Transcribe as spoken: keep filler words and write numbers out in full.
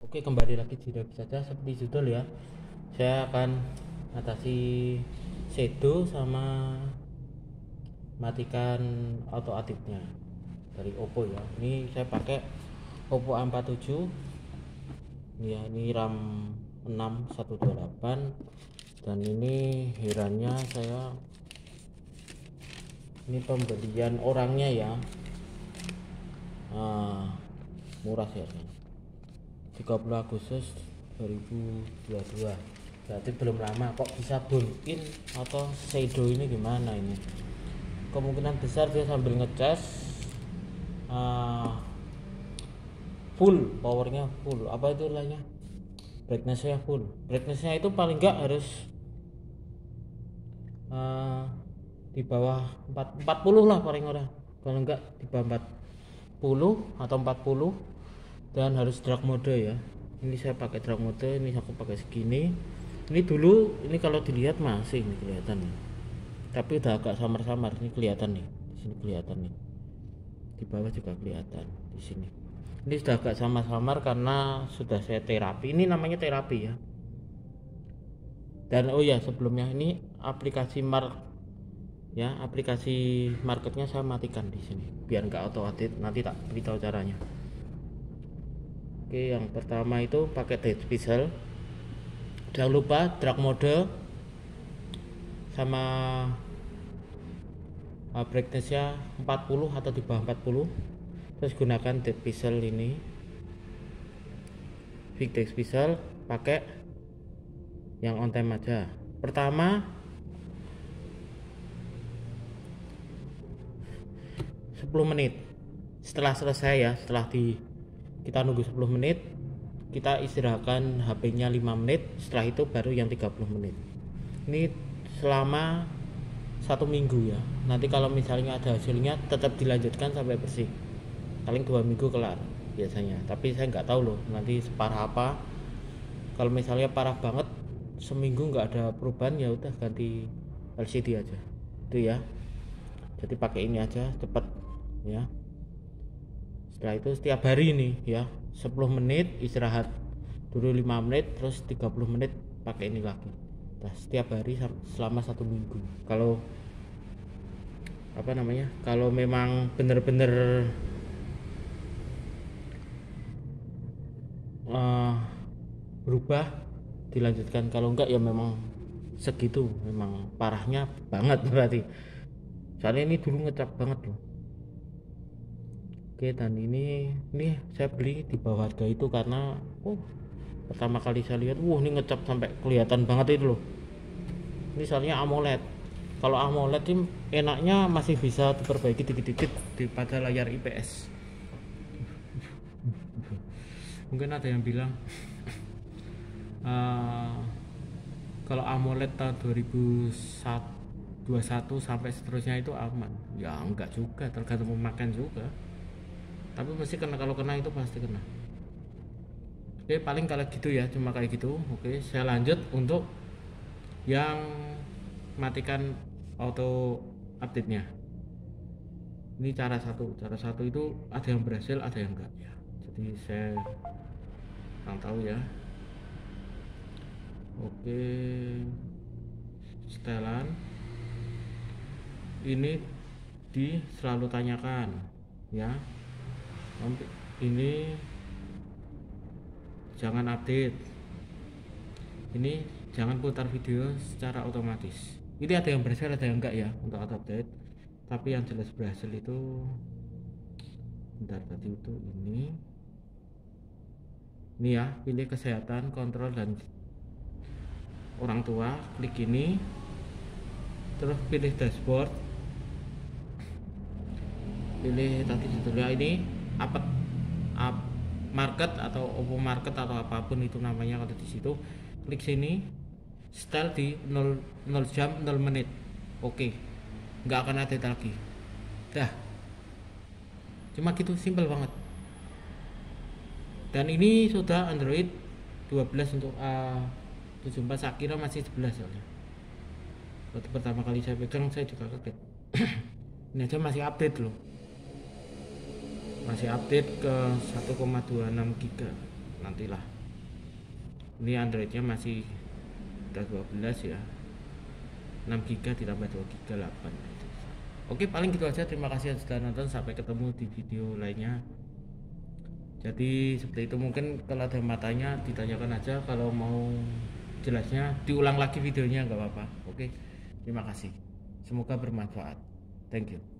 Oke, kembali lagi di Review saja. Seperti judul ya, saya akan atasi shadow sama matikan auto adiknya dari Oppo ya. Ini saya pakai Oppo A empat tujuh ya, ini RAM enam satu dua delapan, dan ini herannya saya ini pembelian orangnya ya, ah, murah sih harganya, tiga puluh Agustus dua ribu dua puluh dua. Berarti belum lama. Kok bisa bone in atau shadow ini gimana ini? Kemungkinan besar dia sambil ngecas uh, full, powernya full, apa itu lainnya, brightnessnya full. Brightnessnya itu paling enggak harus uh, di bawah empat, empat puluh lah paling ora, paling enggak di bawah empat puluh atau empat puluh, dan harus dark mode ya. Ini saya pakai dark mode, ini aku pakai segini. Ini dulu, ini kalau dilihat masih ini kelihatan nih, tapi udah agak samar-samar. Ini kelihatan nih, di sini kelihatan nih, di bawah juga kelihatan di sini. Ini sudah agak samar-samar karena sudah saya terapi. Ini namanya terapi ya. Dan oh ya, sebelumnya ini aplikasi mark ya, aplikasi marketnya saya matikan di sini biar nggak auto update. Nanti tak beritahu caranya. Oke, yang pertama itu pakai dead pixel. Jangan lupa dark mode sama uh, brightnessnya empat puluh atau di bawah empat puluh. Terus gunakan dead pixel ini, fix dead pixel, pakai yang on time aja. Pertama sepuluh menit. Setelah selesai ya, setelah di kita nunggu sepuluh menit, kita istirahatkan H P-nya lima menit. Setelah itu baru yang tiga puluh menit. Ini selama satu minggu ya. Nanti kalau misalnya ada hasilnya, tetap dilanjutkan sampai bersih. Paling dua minggu kelar biasanya. Tapi saya nggak tahu loh nanti separah apa. Kalau misalnya parah banget, seminggu nggak ada perubahan, ya udah ganti L C D aja. Itu ya. Jadi pakai ini aja cepat ya. Setelah itu setiap hari nih ya, sepuluh menit istirahat dulu lima menit, terus tiga puluh menit pakai ini lagi. Nah, setiap hari selama satu minggu. Kalau apa namanya, kalau memang bener-bener uh, berubah, dilanjutkan. Kalau enggak ya memang segitu, memang parahnya banget berarti. Soalnya ini dulu ngecap banget loh. Oke, dan ini ini saya beli di bawah harga itu karena oh, pertama kali saya lihat, wah ini ngecap sampai kelihatan banget itu loh. Ini soalnya AMOLED. Kalau AMOLED ini enaknya masih bisa diperbaiki dikit-dikit daripada layar I P S. Mungkin ada yang bilang uh, kalau AMOLED tahun dua ribu dua puluh satu sampai seterusnya itu aman. Ya enggak juga, tergantung pemakaian juga. Tapi pasti kena, kalau kena itu pasti kena. Oke, paling kalau gitu ya, cuma kayak gitu. Oke, saya lanjut untuk yang matikan auto update nya. Ini cara satu, cara satu itu ada yang berhasil, ada yang enggak ya. Jadi saya kurang tahu ya. Oke, setelan ini di selalu tanyakan ya. Ini jangan update, ini jangan putar video secara otomatis. Ini ada yang berhasil, ada yang enggak ya untuk auto update. Tapi yang jelas berhasil itu, bentar, tadi itu ini ini ya, pilih kesehatan, kontrol, dan orang tua, klik ini, terus pilih dashboard, pilih tadi judulnya ini apa, up market atau Oppo market atau apapun itu namanya. Kalau di situ klik sini, style di nol, nol jam nol menit. Oke, nggak akan ada lagi. Dah, cuma gitu, simple banget. Dan ini sudah Android dua belas untuk A tujuh empat, saya kira masih sebelas soalnya. Waktu pertama kali saya pegang saya juga kaget. Ini aja masih update loh, masih update ke satu koma dua enam giga. nantilah. Ini Androidnya masih udah dua belas ya, enam giga ditambah dua giga delapan. Oke, paling gitu aja. Terima kasih sudah nonton, sampai ketemu di video lainnya. Jadi seperti itu, mungkin kalau ada matanya ditanyakan aja, kalau mau jelasnya diulang lagi videonya nggak apa-apa. Oke, terima kasih, semoga bermanfaat. Thank you.